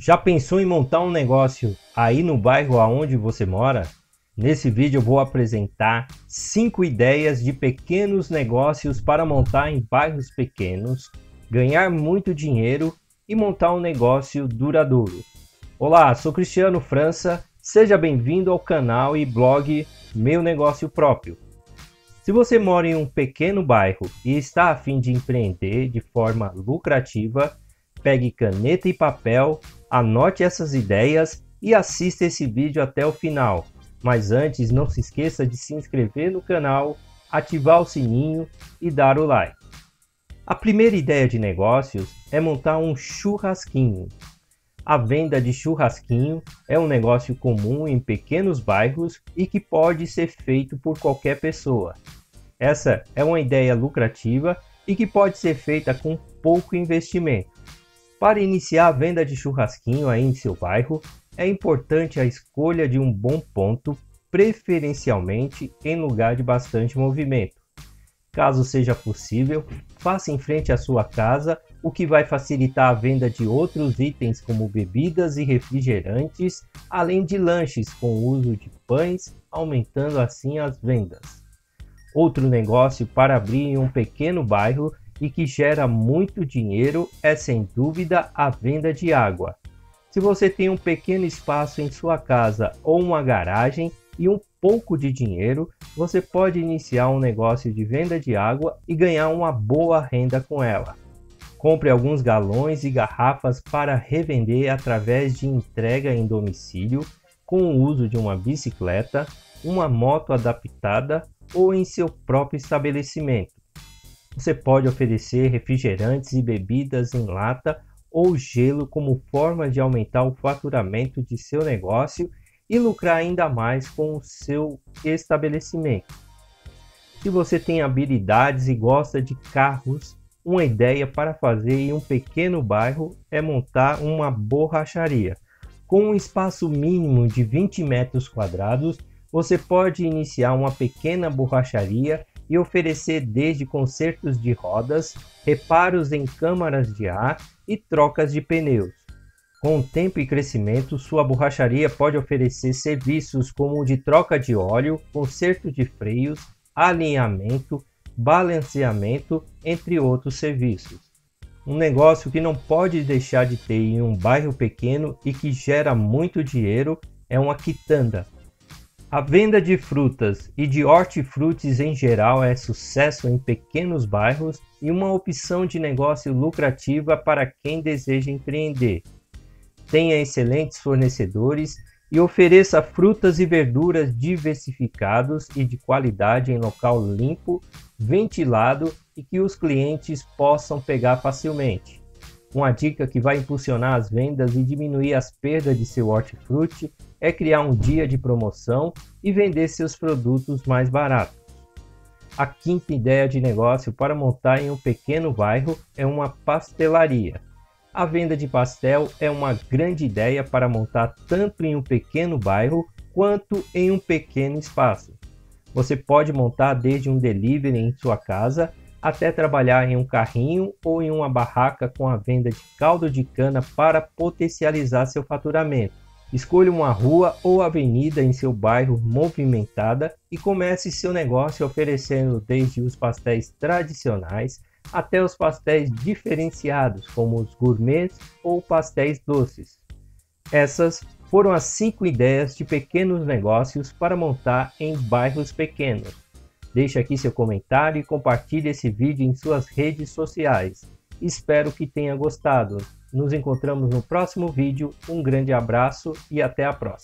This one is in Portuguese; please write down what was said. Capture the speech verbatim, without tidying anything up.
Já pensou em montar um negócio aí no bairro aonde você mora? Nesse vídeo eu vou apresentar cinco ideias de pequenos negócios para montar em bairros pequenos, ganhar muito dinheiro e montar um negócio duradouro. Olá, sou Cristiano França, seja bem-vindo ao canal e blog Meu Negócio Próprio. Se você mora em um pequeno bairro e está a fim de empreender de forma lucrativa, pegue caneta e papel, anote essas ideias e assista esse vídeo até o final. Mas antes, não se esqueça de se inscrever no canal, ativar o sininho e dar o like. A primeira ideia de negócios é montar um churrasquinho. A venda de churrasquinho é um negócio comum em pequenos bairros e que pode ser feito por qualquer pessoa. Essa é uma ideia lucrativa e que pode ser feita com pouco investimento. Para iniciar a venda de churrasquinho aí em seu bairro, é importante a escolha de um bom ponto, preferencialmente em lugar de bastante movimento. Caso seja possível, faça em frente à sua casa, o que vai facilitar a venda de outros itens como bebidas e refrigerantes, além de lanches com o uso de pães, aumentando assim as vendas. Outro negócio para abrir em um pequeno bairro e que gera muito dinheiro é sem dúvida a venda de água. Se você tem um pequeno espaço em sua casa ou uma garagem e um pouco de dinheiro, você pode iniciar um negócio de venda de água e ganhar uma boa renda com ela. Compre alguns galões e garrafas para revender através de entrega em domicílio, com o uso de uma bicicleta, uma moto adaptada ou em seu próprio estabelecimento. Você pode oferecer refrigerantes e bebidas em lata ou gelo como forma de aumentar o faturamento de seu negócio e lucrar ainda mais com o seu estabelecimento. Se você tem habilidades e gosta de carros, uma ideia para fazer em um pequeno bairro é montar uma borracharia. Com um espaço mínimo de vinte metros quadrados, você pode iniciar uma pequena borracharia e oferecer desde consertos de rodas, reparos em câmaras de ar e trocas de pneus. Com o tempo e crescimento, sua borracharia pode oferecer serviços como o de troca de óleo, conserto de freios, alinhamento, balanceamento, entre outros serviços. Um negócio que não pode deixar de ter em um bairro pequeno e que gera muito dinheiro é uma quitanda. A venda de frutas e de hortifrutis em geral é sucesso em pequenos bairros e uma opção de negócio lucrativa para quem deseja empreender. Tenha excelentes fornecedores e ofereça frutas e verduras diversificados e de qualidade em local limpo, ventilado e que os clientes possam pegar facilmente. Uma dica que vai impulsionar as vendas e diminuir as perdas de seu hortifruti é criar um dia de promoção e vender seus produtos mais baratos. A quinta ideia de negócio para montar em um pequeno bairro é uma pastelaria. A venda de pastel é uma grande ideia para montar tanto em um pequeno bairro quanto em um pequeno espaço. Você pode montar desde um delivery em sua casa até trabalhar em um carrinho ou em uma barraca com a venda de caldo de cana para potencializar seu faturamento. Escolha uma rua ou avenida em seu bairro movimentada e comece seu negócio oferecendo desde os pastéis tradicionais até os pastéis diferenciados, como os gourmets ou pastéis doces. Essas foram as cinco ideias de pequenos negócios para montar em bairros pequenos. Deixe aqui seu comentário e compartilhe esse vídeo em suas redes sociais. Espero que tenha gostado. Nos encontramos no próximo vídeo. Um grande abraço e até a próxima.